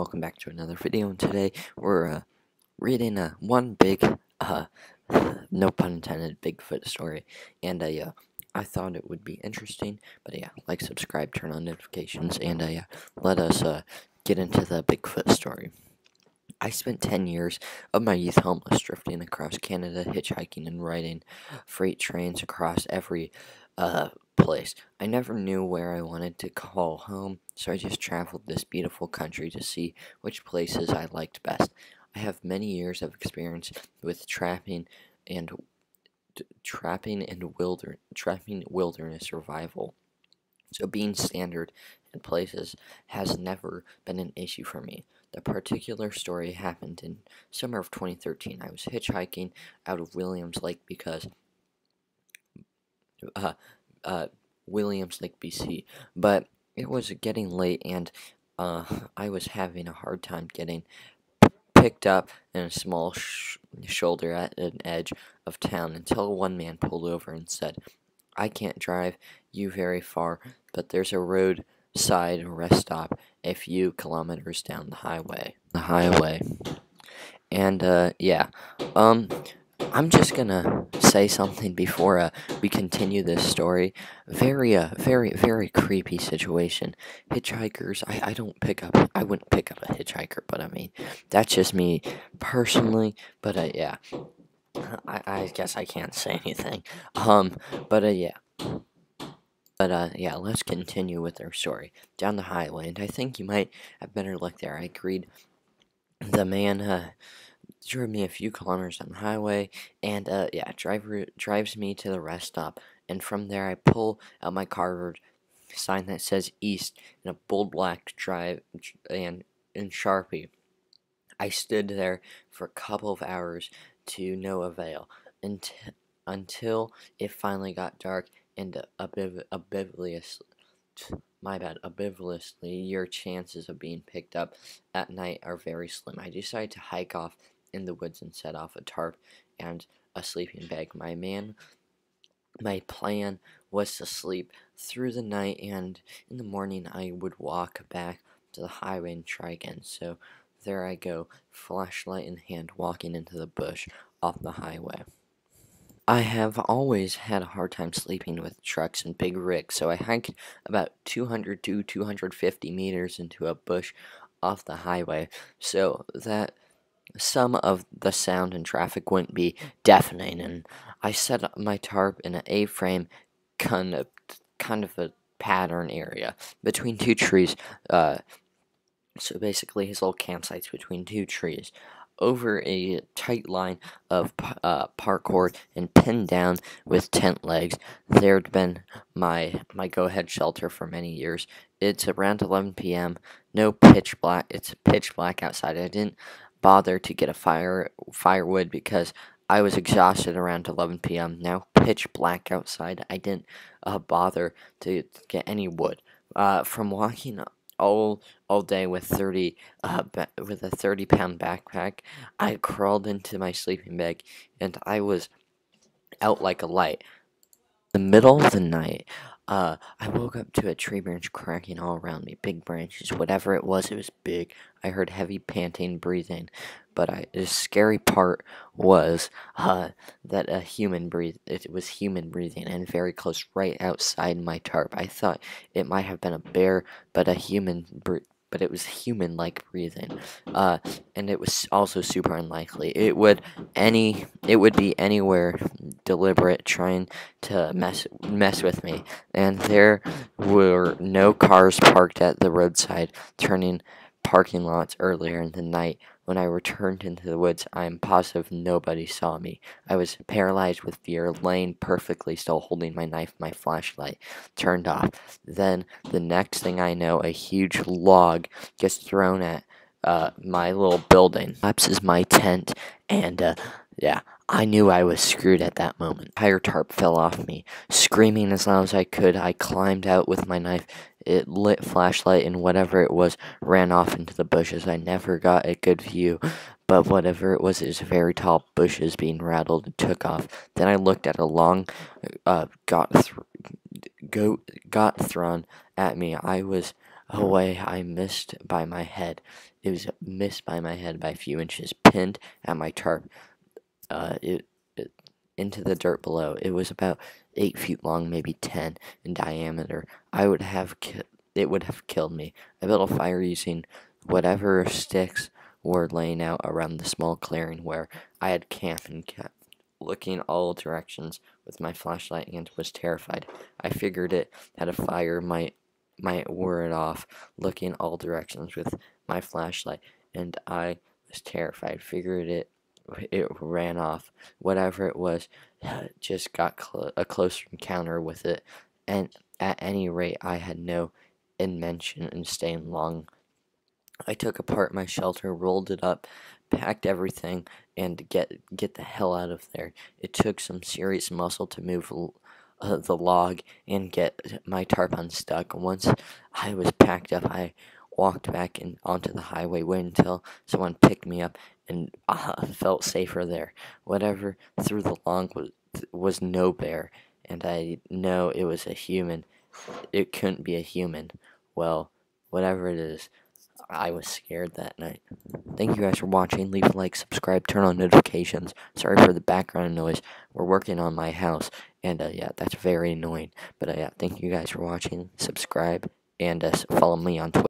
welcome back to another video, and today we're reading one big, no pun intended, Bigfoot story, and I thought it would be interesting, but yeah, like, subscribe, turn on notifications, and yeah, let us get into the Bigfoot story. I spent 10 years of my youth homeless, drifting across Canada, hitchhiking and riding freight trains across every place. I never knew where I wanted to call home, so I just traveled this beautiful country to see which places I liked best. I have many years of experience with and trapping wilderness survival. So being standard in places has never been an issue for me. The particular story happened in summer of 2013. I was hitchhiking out of Williams Lake because Williams Lake, BC, but it was getting late and I was having a hard time getting picked up in a small shoulder at an edge of town until one man pulled over and said, "I can't drive you very far, but there's a roadside rest stop a few kilometers down the highway." And yeah, I'm just gonna say something before we continue this story. Very creepy situation. Hitchhikers, I wouldn't pick up a hitchhiker, but I mean, that's just me personally. But yeah, I guess I can't say anything. Yeah. Yeah, let's continue with our story. Down the highway, and I think you might have better luck there. I agreed. The man drove me a few kilometers down the highway, and yeah, drives me to the rest stop, and from there I pull out my cardboard sign that says East in a bold black drive and in Sharpie. I stood there for a couple of hours to no avail until it finally got dark and ambiguously, your chances of being picked up at night are very slim. I decided to hike off in the woods and set off a tarp and a sleeping bag. My plan was to sleep through the night, and in the morning I would walk back to the highway and try again. So there I go, flashlight in hand, walking into the bush off the highway. I have always had a hard time sleeping with trucks and big rigs, so I hiked about 200 to 250 meters into a bush off the highway so that some of the sound and traffic wouldn't be deafening, and I set up my tarp in an A-frame kind of a pattern area between two trees. So basically his little campsite's between two trees, over a tight line of paracord and pinned down with tent legs. There'd been my go-ahead shelter for many years. It's around 11 p.m. It's pitch black outside. I didn't bother to get a firewood because I was exhausted around 11 p.m. Now pitch black outside. I didn't bother to get any wood. From walking all day with a 30-pound backpack, I crawled into my sleeping bag and I was out like a light. In the middle of the night, I woke up to a tree branch cracking all around me. Big branches, whatever it was big. I heard heavy panting, breathing, but the scary part was that it was human breathing, and very close, right outside my tarp. I thought it might have been a bear, but it was human-like breathing, and it was also super unlikely. It would be anywhere deliberate, trying to mess with me. And there were no cars parked at the roadside, turning parking lots earlier in the night. When I returned into the woods, I am positive nobody saw me. I was paralyzed with fear, laying perfectly still, holding my knife, my flashlight turned off. Then, the next thing I know, a huge log gets thrown at my little building. Collapses my tent, and yeah, I knew I was screwed at that moment. The entire tarp fell off me. Screaming as loud as I could, I climbed out with my knife. It lit flashlight, and whatever it was ran off into the bushes. I never got a good view, but whatever it was very tall bushes being rattled and took off. Then I looked at a long got thrown at me. I was away, I missed by my head. It was missed by my head by a few inches, pinned at my tarp. It into the dirt below. It was about 8 feet long, maybe 10 in diameter. It would have killed me. I built a fire using whatever sticks were laying out around the small clearing where I had camped and kept looking all directions with my flashlight and was terrified. I figured it had a fire might ward it off, looking all directions with my flashlight, and I was terrified. Figured it ran off. Whatever it was, just got a closer encounter with it, and at any rate, I had no intention in staying long. I took apart my shelter, rolled it up, packed everything, and get the hell out of there. It took some serious muscle to move the log and get my tarp unstuck. Once I was packed up, I walked back onto the highway, waited until someone picked me up, and felt safer there. Whatever threw the log was no bear, and I know it was a human. It couldn't be a human. Well, whatever it is, I was scared that night. Thank you guys for watching. Leave a like, subscribe, turn on notifications. Sorry for the background noise. We're working on my house, and yeah, that's very annoying. But yeah, thank you guys for watching. Subscribe, and follow me on Twitter.